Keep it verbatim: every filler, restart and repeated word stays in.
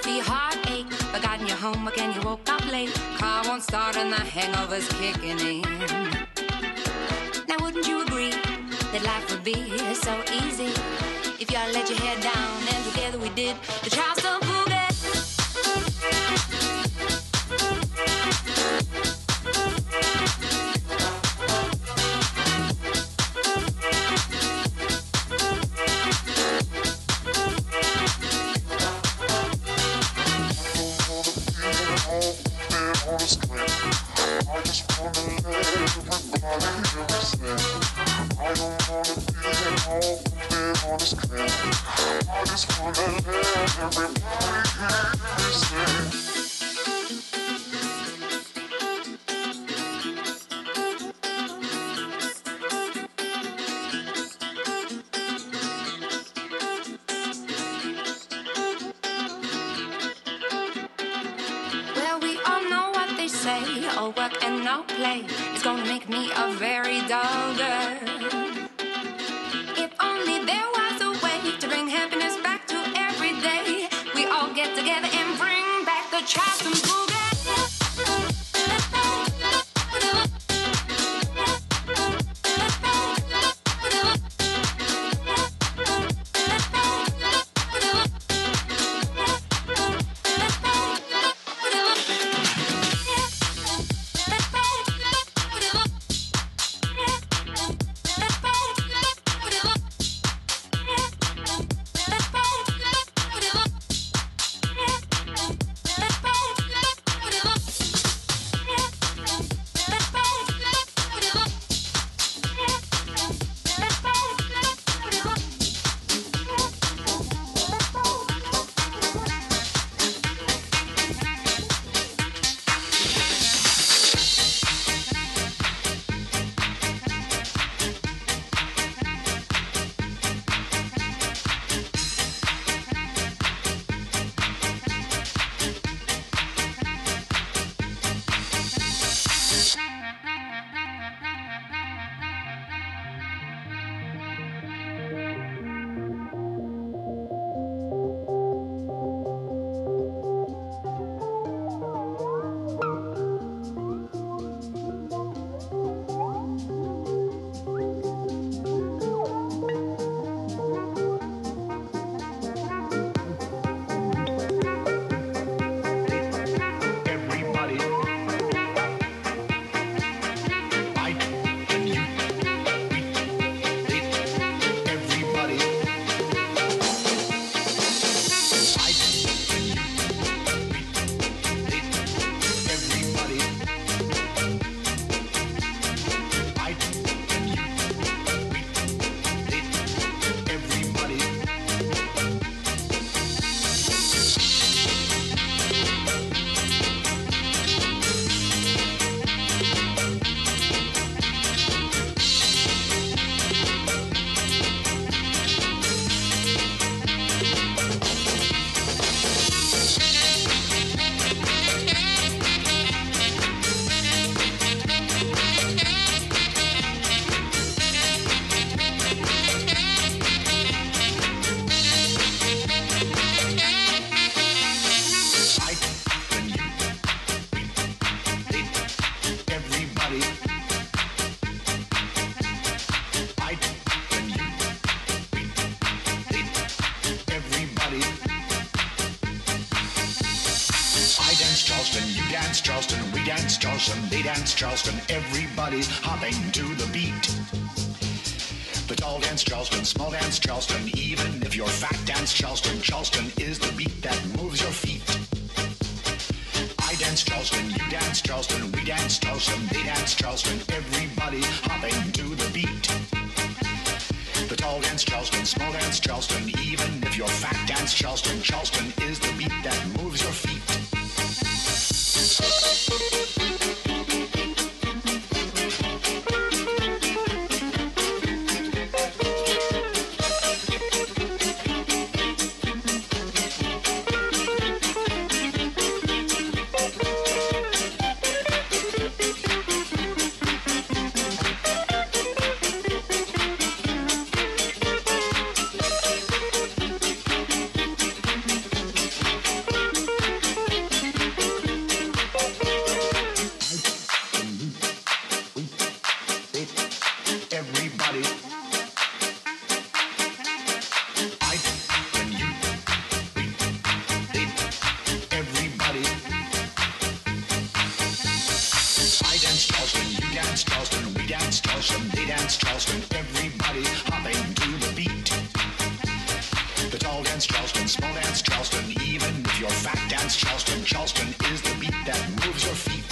the heartache, forgotten your homework and you woke up late. Car won't start and the hangover's kicking in. Now wouldn't you agree that life would be so easy if y'all let your head down and together we did the Charleston Boogie? Charleston, everybody hopping to the beat. The tall dance Charleston, small dance Charleston, even if you're fat dance Charleston, Charleston is the beat that moves your feet. I dance Charleston, you dance Charleston, we dance Charleston, they dance Charleston, everybody hopping to the beat. The tall dance Charleston, small dance Charleston, even if you're fat dance Charleston, Charleston is the beat that moves your feet. dance Charleston, everybody hopping to the beat. The tall dance Charleston, small dance Charleston, even if you're fat dance Charleston, Charleston is the beat that moves your feet.